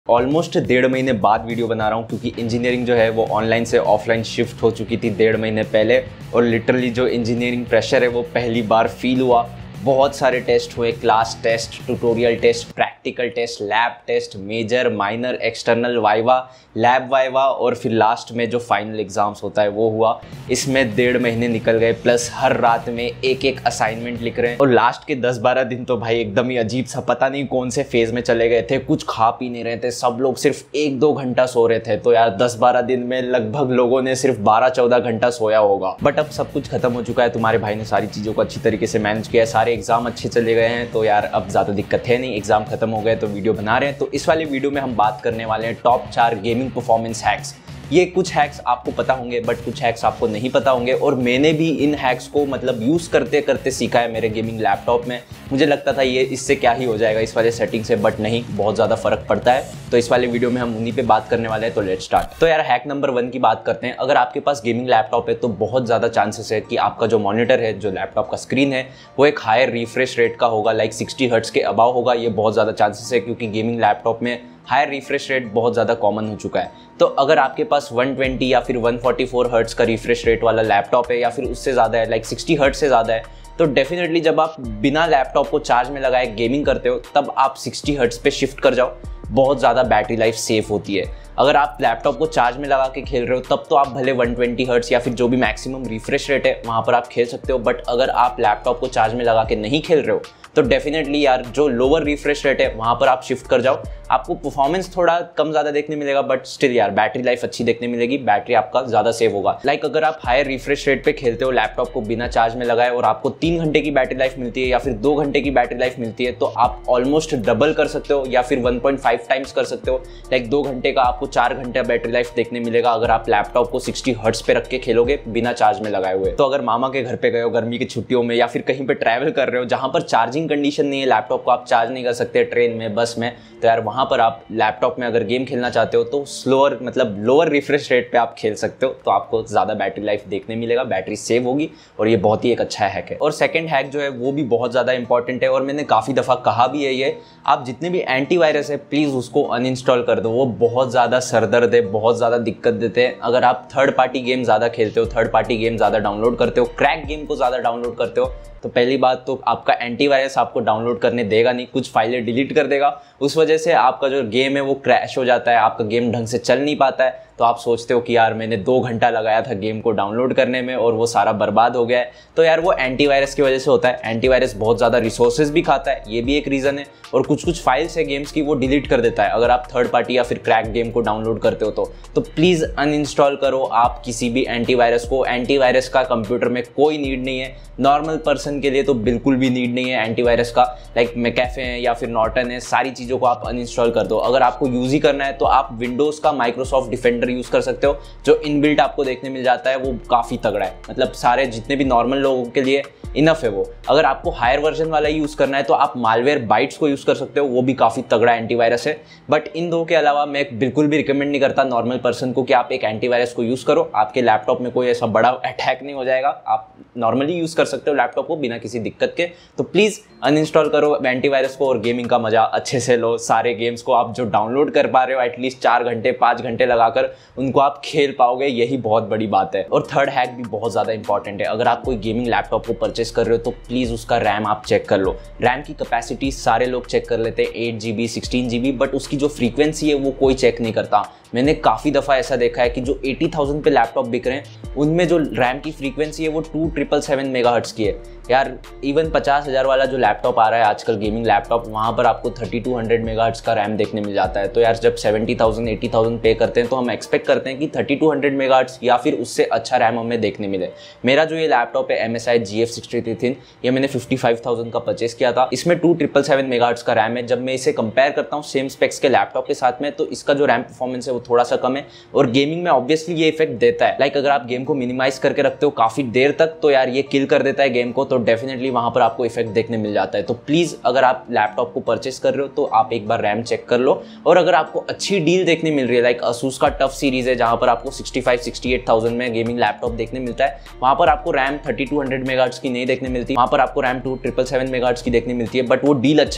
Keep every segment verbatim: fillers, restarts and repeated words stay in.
Almost डेढ़ महीने बाद वीडियो बना रहा हूँ क्योंकि इंजीनियरिंग जो है वो ऑनलाइन से ऑफलाइन शिफ्ट हो चुकी थी डेढ़ महीने पहले। और लिटरली जो इंजीनियरिंग प्रेशर है वो पहली बार फील हुआ। बहुत सारे टेस्ट हुए, class test, tutorial test, practical test, lab test, major, minor, external, viva, lab viva और फिर लास्ट में जो फाइनल एग्जाम्स होता है वो हुआ। इसमें डेढ़ महीने निकल गए, प्लस हर रात में एक एक असाइनमेंट लिख रहे हैं। और लास्ट के दस बारह दिन तो भाई एकदम ही अजीब सा, पता नहीं कौन से फेज में चले गए थे। कुछ खा पी नहीं रहे थे, सब लोग सिर्फ एक दो घंटा सो रहे थे। तो यार दस बारह दिन में लगभग लोगों ने सिर्फ बारह चौदह घंटा सोया होगा। बट अब सब कुछ खत्म हो चुका है, तुम्हारे भाई ने सारी चीज़ों को अच्छी तरीके से मैनेज किया है, सारे एग्जाम अच्छे चले गए हैं। तो यार अब ज़्यादा दिक्कत है नहीं, एग्जाम खत्म हो गए तो वीडियो बना रहे हैं। तो इस वाली वीडियो में हम बात करने वाले हैं टॉप चार गेमिंग परफॉर्मेंस हैक्स। ये कुछ हैक्स आपको पता होंगे बट कुछ हैक्स आपको नहीं पता होंगे, और मैंने भी इन हैक्स को मतलब यूज़ करते करते सीखा है मेरे गेमिंग लैपटॉप में। मुझे लगता था ये इससे क्या ही हो जाएगा इस वाले सेटिंग से, बट नहीं, बहुत ज़्यादा फर्क पड़ता है। तो इस वाले वीडियो में हम उन्हीं पे बात करने वाले हैं। तो लेट्स स्टार्ट। तो यार हैक नंबर वन की बात करते हैं। अगर आपके पास गेमिंग लैपटॉप है तो बहुत ज़्यादा चांसेस है कि आपका जो मॉनिटर है, जो लैपटॉप का स्क्रीन है, वो एक हायर रिफ्रेश रेट का होगा, लाइक सिक्सटी हर्ट्स के अबाव होगा। ये बहुत ज़्यादा चांसेस है क्योंकि गेमिंग लैपटॉप में हायर रिफ्रेश रेट बहुत ज़्यादा कॉमन हो चुका है। तो अगर आपके पास वन ट्वेंटी या फिर वन फोर्टी फोर हर्ट्स का रिफ्रेश रेट वाला लैपटॉप है या फिर उससे ज़्यादा है, लाइक सिक्सटी हर्ट्स से ज़्यादा है, तो डेफिनेटली जब आप बिना लैपटॉप को चार्ज में लगाए गेमिंग करते हो तब आप सिक्सटी हर्ट्स पे शिफ्ट कर जाओ। बहुत ज़्यादा बैटरी लाइफ सेफ होती है। अगर आप लैपटॉप को चार्ज में लगा के खेल रहे हो तब तो आप भले वन ट्वेंटी हर्ट्स या फिर जो भी मैक्सिमम रिफ्रेश रेट है वहाँ पर आप खेल सकते हो। बट अगर आप लैपटॉप को चार्ज में लगा के नहीं खेल रहे हो तो डेफिनेटली यार जो लोअर रिफ्रेश रेट है वहाँ पर आप शिफ्ट कर जाओ। आपको परफॉर्मेंस थोड़ा कम ज़्यादा देखने मिलेगा बट स्टिल यार बैटरी लाइफ अच्छी देखने मिलेगी, बैटरी आपका ज़्यादा सेव होगा। लाइक अगर आप हायर रिफ्रेश रेट पे खेलते हो लैपटॉप को बिना चार्ज में लगाए और आपको तीन घंटे की बैटरी लाइफ मिलती है या फिर दो घंटे की बैटरी लाइफ मिलती है, तो आप ऑलमोस्ट डबल कर सकते हो या फिर वन पॉइंट फाइव टाइम्स कर सकते हो। लाइक दो घंटे का आपको चार घंटे बैटरी लाइफ देखने मिलेगा अगर आप लैपटॉप को सिक्सटी हर्ट्स पे रख के खेलोगे बिना चार्ज में लगाए हुए। तो अगर मामा के घर पे गए हो गर्मी की छुट्टियों में या फिर कहीं पे ट्रैवल कर रहे हो जहाँ पर चार्जिंग कंडीशन नहीं है, लैपटॉप को आप चार्ज नहीं कर सकते ट्रेन में, बस में, तो यार वहाँ पर आप लैपटॉप में अगर गेम खेलना चाहते हो तो स्लोअर मतलब लोअर रिफ्रेश रेट पे आप खेल सकते हो। तो आपको ज़्यादा बैटरी लाइफ देखने मिलेगा, बैटरी सेव होगी और ये बहुत ही एक अच्छा हैक है। और सेकंड हैक जो है वो भी बहुत ज़्यादा इंपॉर्टेंट है और मैंने काफ़ी दफ़ा कहा भी है, ये आप जितने भी एंटीवायरस है प्लीज़ उसको अनइंस्टॉल कर दो। वो बहुत ज़्यादा सरदर्द है, बहुत ज़्यादा दिक्कत देते हैं। अगर आप थर्ड पार्टी गेम ज़्यादा खेलते हो, थर्ड पार्टी गेम ज़्यादा डाउनलोड करते हो, क्रैक गेम को ज़्यादा डाउनलोड करते हो, तो पहली बात तो आपका एंटीवायरस आपको डाउनलोड करने देगा नहीं, कुछ फाइलें डिलीट कर देगा। उस वजह से आपका जो गेम है वो क्रैश हो जाता है, आपका गेम ढंग से चल नहीं पाता है। तो आप सोचते हो कि यार मैंने दो घंटा लगाया था गेम को डाउनलोड करने में और वो सारा बर्बाद हो गया है। तो यार वो एंटीवायरस की वजह से होता है। एंटीवायरस बहुत ज़्यादा रिसोर्सेज भी खाता है, ये भी एक रीज़न है। और कुछ कुछ फाइल्स है गेम्स की वो डिलीट कर देता है अगर आप थर्ड पार्टी या फिर क्रैक गेम को डाउनलोड करते हो तो तो प्लीज़ अनइंस्टॉल करो आप किसी भी एंटीवायरस को। एंटीवायरस का कंप्यूटर में कोई नीड नहीं है, नॉर्मल पर्सन के लिए तो बिल्कुल भी नीड नहीं है एंटीवायरस का। लाइक मैकेफे है या फिर नॉर्टन है, सारी चीज़ों को आप अनइंस्टॉल कर दो। अगर आपको यूज़ ही करना है तो आप विंडोज़ का माइक्रोसॉफ्ट डिफेंडर यूज़ कर सकते हो, जो इनबिल्ट आपको देखने मिल जाता है, वो काफ़ी तगड़ा है। मतलब सारे जितने भी नॉर्मल लोगों के लिए इनफ है वो। अगर आपको हायर वर्जन वाला यूज़ करना है तो आप मालवेयर बाइट्स को यूज़ कर सकते हो, वो भी काफ़ी तगड़ा एंटीवायरस है। बट इन दो के अलावा मैं बिल्कुल भी रिकमेंड नहीं करता नॉर्मल पर्सन को कि आप एक एंटीवायरस को यूज़ करो। आपके लैपटॉप में कोई ऐसा बड़ा अटैक नहीं हो जाएगा, आप नॉर्मली यूज़ कर सकते हो लैपटॉप को बिना किसी दिक्कत के। तो प्लीज़ अनइंस्टॉल करो एंटीवायरस को और गेमिंग का मज़ा अच्छे से लो। सारे गेम्स को आप जो डाउनलोड कर पा रहे हो एटलीस्ट चार घंटे पाँच घंटे लगाकर उनको आप खेल पाओगे, यही बहुत बड़ी बात है। और थर्ड हैक भी बहुत ज़्यादा इंपॉर्टेंट है। अगर आप कोई गेमिंग लैपटॉप को परचेस कर रहे हो तो प्लीज़ उसका रैम आप चेक कर लो। रैम की कैपेसिटी सारे लोग चेक कर लेते हैं, eight G B sixteen G B, but उसकी जो फ्रीक्वेंसी है वो कोई चेक नहीं करता। मैंने काफ़ी दफ़ा ऐसा देखा है कि जो एटी थाउजेंड पे लैपटॉप बिक रहे हैं उनमें जो रैम की फ्रीक्वेंसी है वो two triple seven mega hertz की है। यार इवन पचास हज़ार वाला जो लैपटॉप आ रहा है आजकल गेमिंग लैपटॉप, वहाँ पर आपको thirty two hundred mega hertz का रैम देखने मिल जाता है। तो यार जब सेवेंटी थाउजेंड एटी थाउजेंड पे करते हैं तो हम एक्सपेक्ट करते हैं कि thirty two hundred megahertz या फिर उससे अच्छा रैम हमें देखने मिले। मेरा जो ये लैपटॉप है M S I G F sixty three thin, ये मैंने फिफ्टी फाइव थाउजेंड का परचेस किया था। इसमें two triple seven mega hertz का रैम है। जब मैं इसे कंपेयर करता हूँ सेम स्पेक्स के लैपटॉप के साथ में तो इसका जो रैम परफॉर्मेंस है वो थोड़ा सा कम है और गेमिंग में ऑब्वियसली ये इफेक्ट देता है। लाइक अगर आप गेम को मिनिमाइज करके रखते हो काफ़ी देर तक तो यार ये किल कर देता है गेम को, तो डेफिनेटली वहाँ पर आपको इफेक्ट देखने मिल जाता है। तो प्लीज़ अगर आप लैपटॉप को परचेस कर रहे हो तो आप एक बार रैम चेक कर लो। और अगर आपको अच्छी डील देखने मिल रही है, लाइक असूस का टफ सीरीज़ है जहाँ पर आपको sixty five sixty eight thousand में गेमिंग लैपटॉप देखने मिलता है, वहाँ पर आपको RAM thirty two hundred megahertz की नहीं देखने मिलती, वहाँ पर आपको RAM two triple seven megahertz की देखने मिलती है। बट वो डील अच्छा है,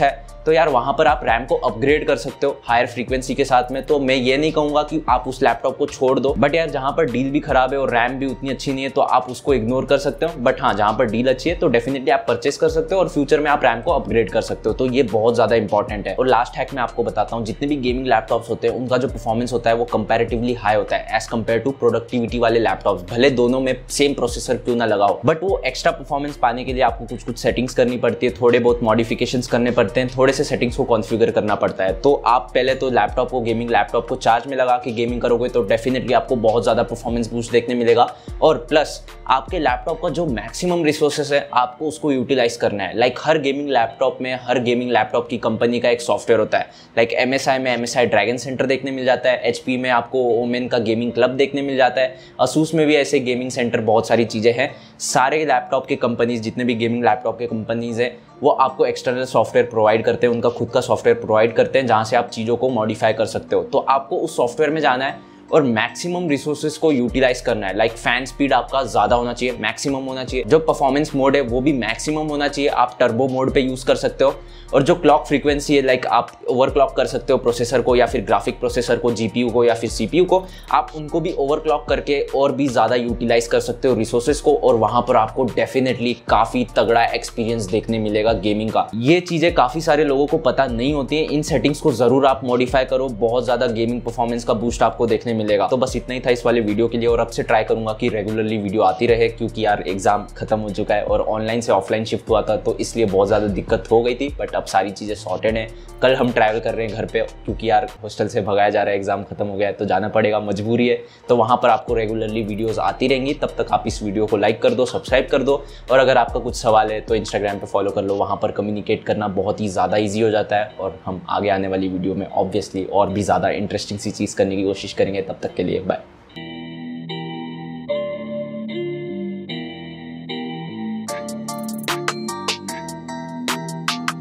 तो यार वहाँ पर आप रैम को अपग्रेड कर सकते हो हायर फ्रीक्वेंसी के साथ में। तो मैं ये नहीं कहूँगा कि आप उस लैपटॉप को छोड़ दो, बट यार जहाँ पर डील भी खराब है और रैम भी उतनी अच्छी नहीं है तो आप उसको इग्नोर कर सकते हो। बट हाँ, जहाँ पर डील अच्छी है तो डेफिनेटली आप परचेस कर सकते हो और फ्यूचर में आप रैम को अपग्रेड कर सकते हो। तो ये बहुत ज़्यादा इंपॉर्टेंट है। और लास्ट हैक मैं आपको बताता हूँ, जितने भी गेमिंग लैपटॉप्स होते हैं उनका जो परफॉर्मेंस होता है वो कंपैरेटिवली हाई होता है एज कम्पेयर टू प्रोडक्टिविटी वाले लैपटॉप्स। भले दोनों में सेम प्रोसेसर क्यों ना लगाओ, बट वो एक्स्ट्रा परफॉर्मेंस पाने के लिए आपको कुछ कुछ सेटिंग्स करनी पड़ती है, थोड़े बहुत मॉडिफिकेशंस करने पड़ते हैं, थोड़े से सेटिंग्स को कॉन्फ़िगर करना पड़ता है। तो आप पहले तो लैपटॉप को गेमिंग लैपटॉप को चार्ज में लगा के गेमिंग करोगे तो डेफिनेटली आपको बहुत ज़्यादा परफॉर्मेंस बूस्ट देखने मिलेगा। और प्लस आपके लैपटॉप का जो मैक्सिमम रिसोर्सेस है आपको उसको यूटिलाइज करना है। लाइक हर गेमिंग लैपटॉप में हर गेमिंग लैपटॉप की कंपनी का एक सॉफ्टवेयर होता है। लाइक एम एस आई में M S I Dragon Center देखने मिल जाता है, एच पी में आपको ओमेन का गेमिंग क्लब देखने मिल जाता है, असूस में भी ऐसे गेमिंग सेंटर बहुत सारी चीज़ें हैं। सारे लैपटॉप के कंपनीज, जितने भी गेमिंग लैपटॉप के कंपनीज हैं वो आपको एक्सटर्नल सॉफ्टवेयर प्रोवाइड करते हैं, उनका खुद का सॉफ्टवेयर प्रोवाइड करते हैं जहाँ से आप चीज़ों को मॉडिफाई कर सकते हो। तो आपको उस सॉफ्टवेयर में जाना है और मैक्सिमम रिसोर्सेज को यूटिलाइज करना है। लाइक फैन स्पीड आपका ज़्यादा होना चाहिए, मैक्सिमम होना चाहिए। जो परफॉर्मेंस मोड है वो भी मैक्सिमम होना चाहिए, आप टर्बो मोड पे यूज़ कर सकते हो। और जो क्लॉक फ्रीक्वेंसी है, लाइक आप ओवरक्लॉक कर सकते हो प्रोसेसर को या फिर ग्राफिक प्रोसेसर को, जीपीयू को या फिर सीपीयू को, आप उनको भी ओवरक्लॉक करके और भी ज़्यादा यूटिलाइज कर सकते हो रिसोर्सेज को। और वहाँ पर आपको डेफिनेटली काफ़ी तगड़ा एक्सपीरियंस देखने मिलेगा गेमिंग का। ये चीज़ें काफ़ी सारे लोगों को पता नहीं होती है। इन सेटिंग्स को ज़रूर आप मॉडिफाई करो, बहुत ज़्यादा गेमिंग परफॉर्मेंस का बूस्ट आपको देखने मिलेगा। तो बस इतना ही था इस वाले वीडियो के लिए। और अब से ट्राई करूंगा कि रेगुलरली वीडियो आती रहे, क्योंकि यार एग्जाम खत्म हो चुका है और ऑनलाइन से ऑफलाइन शिफ्ट हुआ था तो इसलिए बहुत ज़्यादा दिक्कत हो गई थी। बट अब सारी चीज़ें सॉर्टेड हैं। कल हम ट्रैवल कर रहे हैं घर पे, क्योंकि यार हॉस्टल से भगाया जा रहा है, एग्जाम खत्म हो गया है तो जाना पड़ेगा, मजबूरी है। तो वहाँ पर आपको रेगुलरली वीडियोज़ आती रहेंगी। तब तक आप इस वीडियो को लाइक कर दो, सब्सक्राइब कर दो। और अगर आपका कुछ सवाल है तो इंस्टाग्राम पर फॉलो कर लो, वहाँ पर कम्युनिकेट करना बहुत ही ज़्यादा ईजी हो जाता है। और हम आगे आने वाली वीडियो में ऑब्वियसली और भी ज़्यादा इंटरेस्टिंग सी चीज़ करने की कोशिश करेंगे। तब तक के लिए बाय।